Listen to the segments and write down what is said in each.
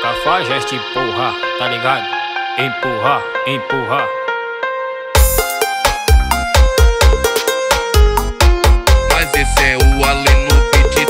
Cafajeste, porra, tá ligado? Empurra, empurra. Mas esse é o Allen no beat.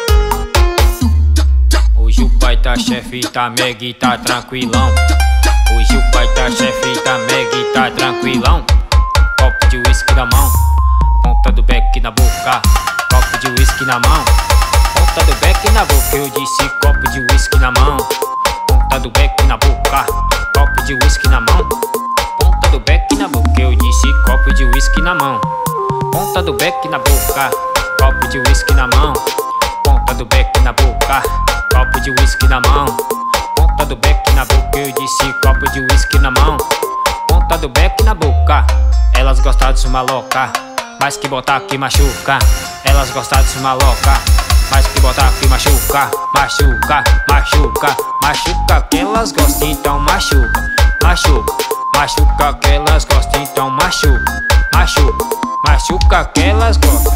Hoje o pai tá chefe, tá meg, tá tranquilão. Hoje o pai tá chefe, tá meg, tá tranquilão. Copo de uísque na mão, ponta do beck na boca. Copo de uísque na mão, ponta do beck na boca. Eu disse copo de uísque na mão, ponta do beck na boca. Copo de uísque na mão, ponta do beck na boca. Eu disse copo de uísque na mão, ponta do beck na boca. Copo de uísque na mão, ponta do beck na boca. Copo de uísque na mão, ponta do beck na boca. Eu disse copo de uísque na mão, ponta do beck na boca. Elas gostam de maloca, mas que botar que machuca. Elas gostam de maloca, mas que botar que machuca. Machuca, machuca, machuca que elas gostam, então machuca. Machuca, machuca que elas gostam, então machuca. Machuca, machuca que elas gostam.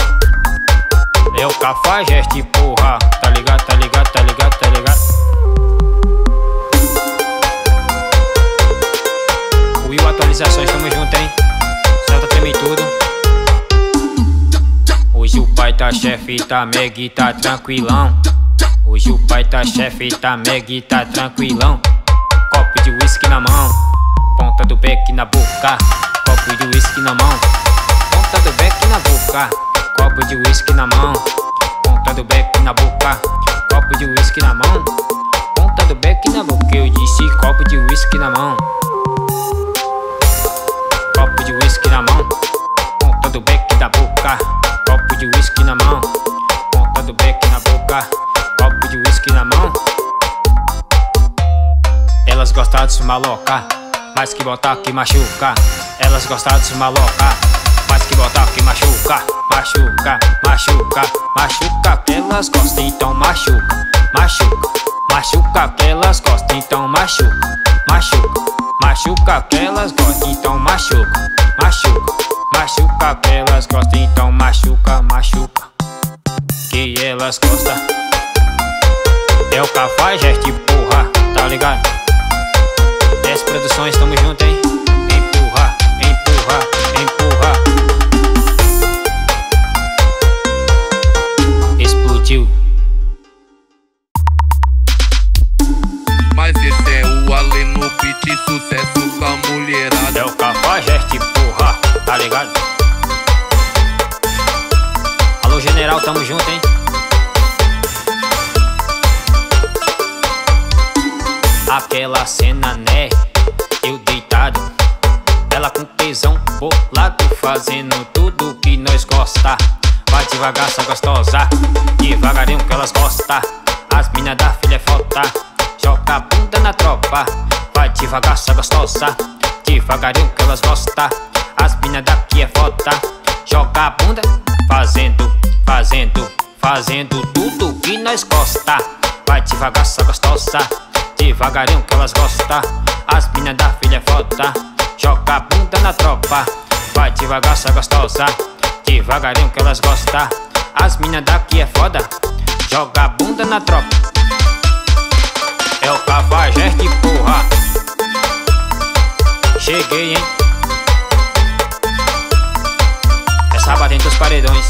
É o Cafajeste, porra, tá ligado, tá ligado, tá ligado, tá ligado. Will Atualizações, tamo junto, hein. Celta treme tudo. Hoje o pai tá chefe, tá meg, tá tranquilão. Hoje o pai tá chefe, tá meg, tá tranquilão. Copo de uísque na mão, ponta do beck na boca. Copo de uísque na mão, ponta do beck na boca. Copo de uísque na mão, ponta do beck na boca. Copo de uísque na mão, ponta do beck na boca. Eu disse copo de uísque na mão, copo de uísque na mão, ponta do beck da boca. Copo de uísque na mão, ponta do beck na boca. Copo de uísque na mão. Elas gostam de maloca, mas que botar que machuca. Elas gostam de maloca, mas que botar que machuca. Machuca, machuca, machuca que elas gostam, então machuca. Machuca, machuca que elas gostam, então machuca. Machuca, machuca que elas gostam, então machuca. Machuca, machuca que elas gostam, então machuca. Machuca que elas gostam. É o Cafajeste, porra, tá ligado? 10 produções, tamo junto, hein. Empurra, empurra, empurra. Explodiu. Mas esse é o Allen no beat, sucesso com a mulherada. É o Cafajeste, porra, tá ligado? Alô general, tamo junto, hein. Aquela cena, né, eu deitado, ela com tesão, bolado, fazendo tudo que nós gosta. Vai devagar, só gostosa, devagarinho que elas gostam. As mina da filha é foda, joga a bunda na tropa. Vai devagar, só gostosa, devagarinho que elas gostam. As mina daqui é foda, joga a bunda, fazendo, fazendo, fazendo tudo que nós gosta. Vai devagar, só gostosa, devagarinho que elas gostam. As mina da filha é foda, joga a bunda na tropa. Vai devagar, só gostosa, devagarinho que elas gostam. As mina daqui é foda, joga a bunda na tropa. É o Cafajeste, porra. Cheguei, hein. É sábado entre os paredões.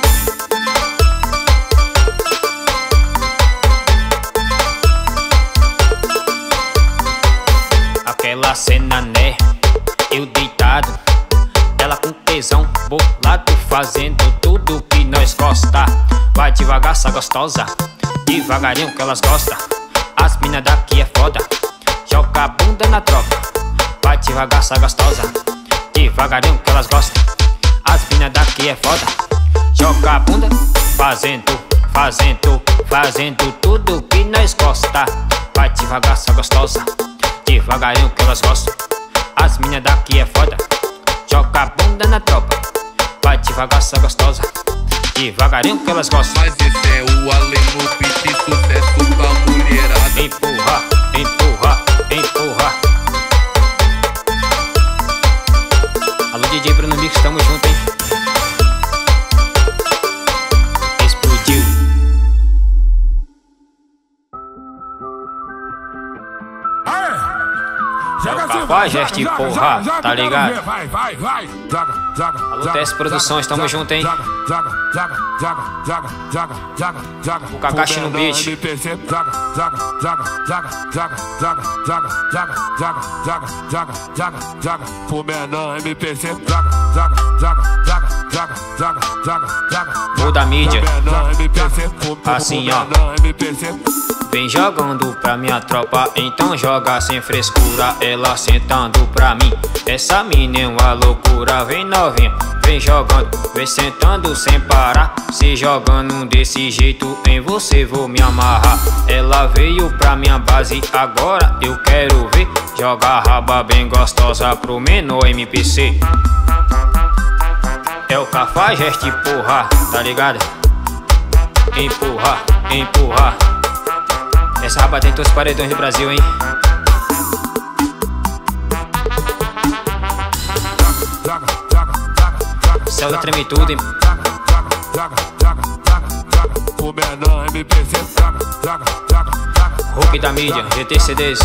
Aquela cena, né, eu deitado, ela com tesão, bolado, fazendo tudo que nós gosta. Vai devagar, só gostosa, devagarinho que elas gostam. As mina daqui é foda, joga a bunda na tropa. Vai devagar, só gostosa, devagarinho que elas gostam. As mina daqui é foda, joga a bunda, fazendo, fazendo, fazendo tudo que nós gosta. Vai devagar, só gostosa, devagarinho que elas gostam. As mina daqui é foda, joga a bunda na tropa. Vai devagar, só gostosa, devagarinho que elas gostam. Mas esse é o Allen no beat, sucesso com a mulherada. Empurra, empurra, empurra. Alô DJ Bruno Mix, tamo junto, hein. Explodiu. Cafajeste, porra, tá ligado? Alô, TS Produções, tamo junto, hein? O Kakashi no beat. O da mídia. Assim, ó. Vem jogando pra minha tropa, então joga sem frescura. Ela sentando pra mim, essa mina é uma loucura. Vem novinha, vem jogando, vem sentando sem parar. Se jogando desse jeito, em você vou me amarrar. Ela veio pra minha base, agora eu quero ver. Joga raba bem gostosa pro menor MPC. É o Cafajeste, porra, tá ligado? Empurra, empurra. Essa raba tem todos os paredões do Brasil, hein? Céu da treme tudo, hein? Hulk da mídia, GT CDs.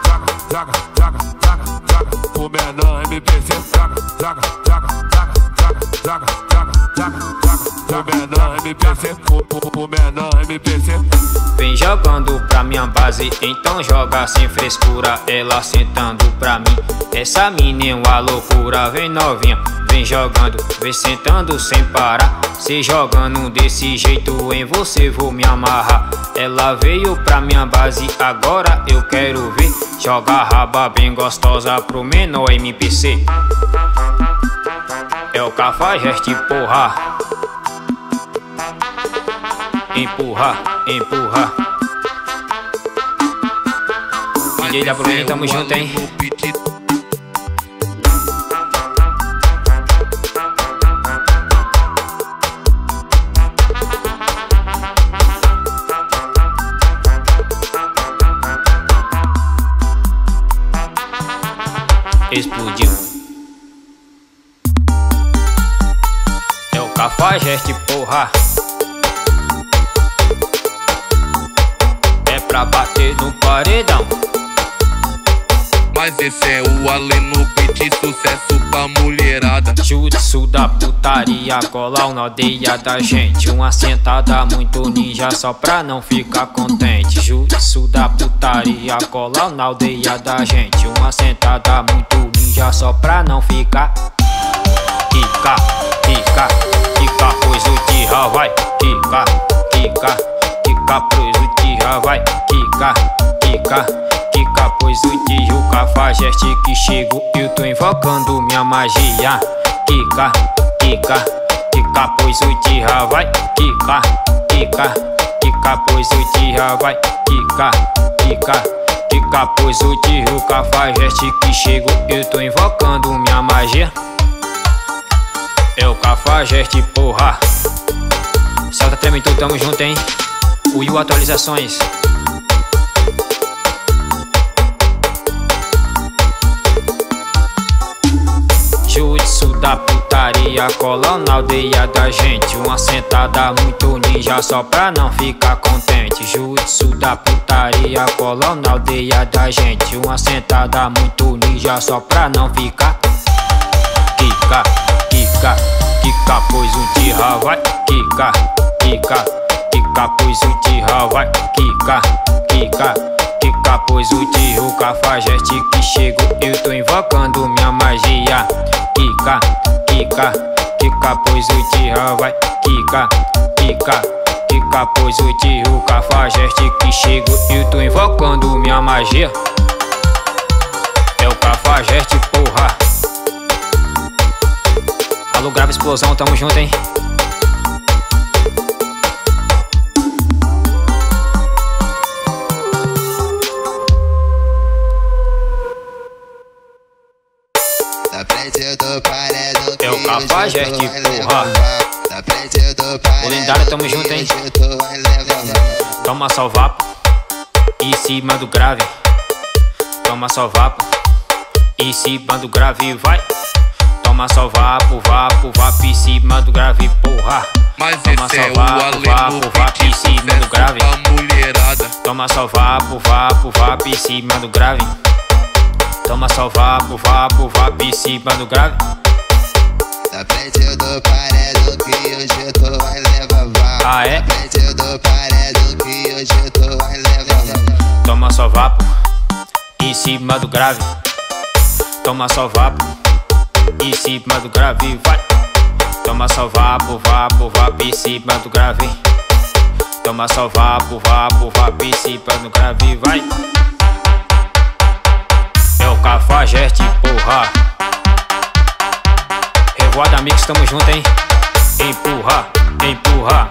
Vem jogando pra minha base, então joga sem frescura. Ela sentando pra mim, essa mina é uma loucura. Vem novinha, vem jogando, vem sentando sem parar. Se jogando desse jeito, em você vou me amarrar. Ela veio pra minha base, agora eu quero ver. Joga raba bem gostosa pro menor MPC. É o Cafajeste, porra. Empurra, empurra. DJ da Bruninha, tamo junto, hein? Explodiu. É o Cafajeste, porra. É pra bater no paredão. Mas esse é o Alê no beat, sucesso pra mulherada. Jutsu da putaria, colar na aldeia da gente. Uma sentada muito ninja só pra não ficar contente. Jutsu da putaria, colar na aldeia da gente. Uma sentada muito ninja só pra não ficar. Quica, quica, quica, pois o tira vai. Quica, quica, quica, pois o tira vai. Quica, quica, quica, pois o tio Cafajeste que chego. Eu tô invocando minha magia. Quica, quica, quica, pois o tira vai. Quica, quica, quica, pois o tira vai. Quica, quica, quica, pois o tio Cafajeste que chego. Eu tô invocando minha magia. É o Cafajeste, porra. Céu tá tremendo, tamo junto, hein? O Will Atualizações. Jutsu da putaria, cola na aldeia da gente. Uma sentada muito ninja só pra não ficar contente. Jutsu da putaria, cola na aldeia da gente. Uma sentada muito ninja só pra não ficar. Quica, quica, quica, pois o tira vai. Quica, quica, quica, pois o tira vai. Quica, quica, quica, pois o tio Cafajeste que chego. Eu tô invocando minha magia. Quica, quica, quica, pois o tira vai. Quica, quica, quica, pois o tio Cafajeste que chego. Eu tô invocando minha magia. É o Cafajeste, porra. Alô, grave explosão, tamo junto, hein? É o Cafajeste, porra. O lendário, tamo junto, hein? Toma só vapo em cima do grave. Toma só vapo em cima do grave, vai. Toma só vapo, vapo, vapo em cima do grave, porra. Mas toma esse só é vapo, o vapo, vapo em cima do grave. Mulherada. Toma só vapo, vapo, vapo em cima do grave. Toma só vapo, vapo, vapo em cima do grave. Na frente do paredão que hoje tu vai levar vapo. Ah, é? Na frente do paredão que hoje tu vai levar vapo. Toma só vapo em cima do grave. Toma só vapo em cima do grave, vai. Toma só vapo, vapo, vapo em cima do grave. Toma só vapo, vapo, vapo em cima do grave, vai. É o Cafajeste, porra. Revoada Mix, tamo junto, hein? Empurra, empurra.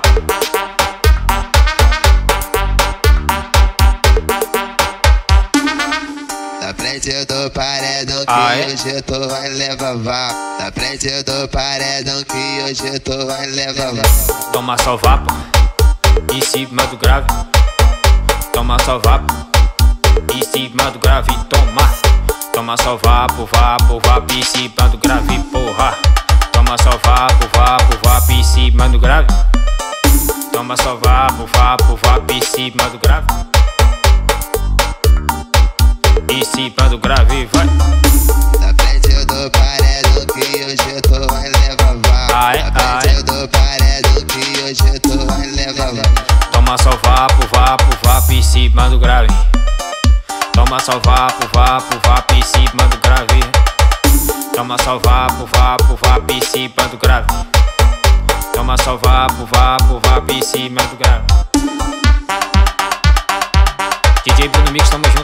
Na frente do paredão que Ah, é? hoje tu vai levar vapo. Na frente do paredão que hoje tu vai levar vapo. Toma só vapo em cima do grave. Toma só vapo em cima do grave, toma. Toma só vapo, vapo, vapo em cima do grave, porra. Toma só vapo, vapo, vapo em cima do grave. Toma só vapo, vapo, vapo em cima do grave. Em cima do grave, vai. Na frente do paredão que hoje tu vai levar vapo. Ah, é? Na frente do paredão que hoje tu vai levar vapo. Toma só vapo, vapo, vapo em cima do grave. Toma só vapo, vapo, vapo em cima do grave. Toma só vapo, vapo, vapo em cima do grave. Toma só vapo, vapo, vapo em cima do grave. DJ Bruno Mix, tamo junto.